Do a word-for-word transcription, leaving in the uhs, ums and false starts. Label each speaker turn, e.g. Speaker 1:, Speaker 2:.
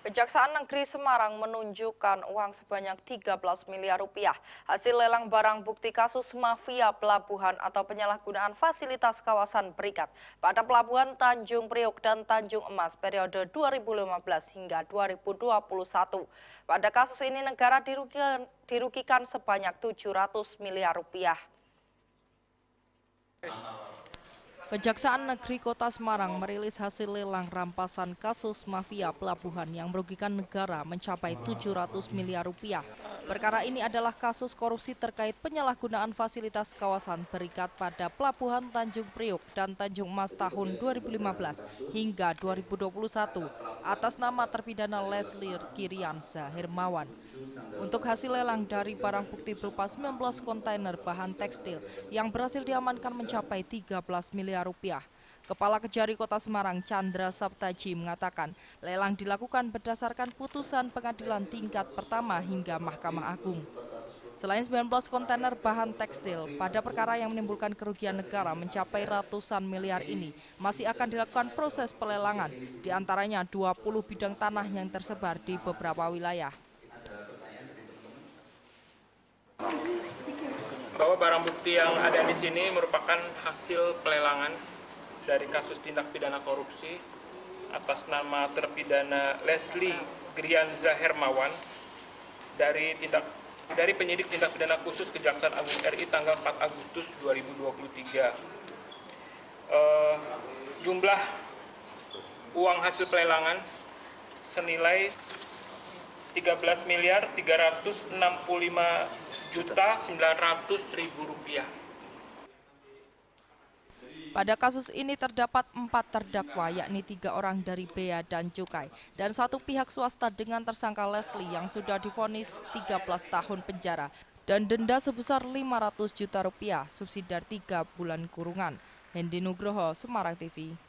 Speaker 1: Kejaksaan Negeri Semarang menunjukkan uang sebanyak tiga belas miliar rupiah hasil lelang barang bukti kasus mafia pelabuhan atau penyalahgunaan fasilitas kawasan berikat pada pelabuhan Tanjung Priok dan Tanjung Emas periode dua ribu lima belas hingga dua ribu dua puluh satu. Pada kasus ini negara dirugikan, dirugikan sebanyak tujuh ratus miliar rupiah.
Speaker 2: Kejaksaan Negeri Kota Semarang merilis hasil lelang rampasan kasus mafia pelabuhan yang merugikan negara mencapai tujuh ratus miliar rupiah. Perkara ini adalah kasus korupsi terkait penyalahgunaan fasilitas kawasan berikat pada Pelabuhan Tanjung Priok dan Tanjung Emas tahun dua ribu lima belas hingga dua ribu dua puluh satu atas nama terpidana Leslie Kiriansa Hermawan. Untuk hasil lelang dari barang bukti berupa sembilan belas kontainer bahan tekstil yang berhasil diamankan mencapai tiga belas miliar rupiah. Kepala Kejari Kota Semarang Chandra Saptaji mengatakan lelang dilakukan berdasarkan putusan pengadilan tingkat pertama hingga Mahkamah Agung. Selain sembilan belas kontainer bahan tekstil, pada perkara yang menimbulkan kerugian negara mencapai ratusan miliar ini masih akan dilakukan proses pelelangan, diantaranya dua puluh bidang tanah yang tersebar di beberapa wilayah.
Speaker 3: Bahwa barang bukti yang ada di sini merupakan hasil pelelangan dari kasus tindak pidana korupsi atas nama terpidana Leslie Kiriansa Hermawan dari tindak dari penyidik tindak pidana khusus Kejaksaan Agung R I tanggal empat Agustus dua ribu dua puluh tiga. Uh, jumlah uang hasil pelelangan senilai tiga belas miliar tiga ratus enam puluh lima juta sembilan ratus ribu rupiah.
Speaker 2: Pada kasus ini terdapat empat terdakwa, yakni tiga orang dari Bea dan Cukai dan satu pihak swasta dengan tersangka Leslie yang sudah divonis tiga belas tahun penjara dan denda sebesar lima ratus juta rupiah, subsidi tiga bulan kurungan. Hendi Nugroho, Semarang T V.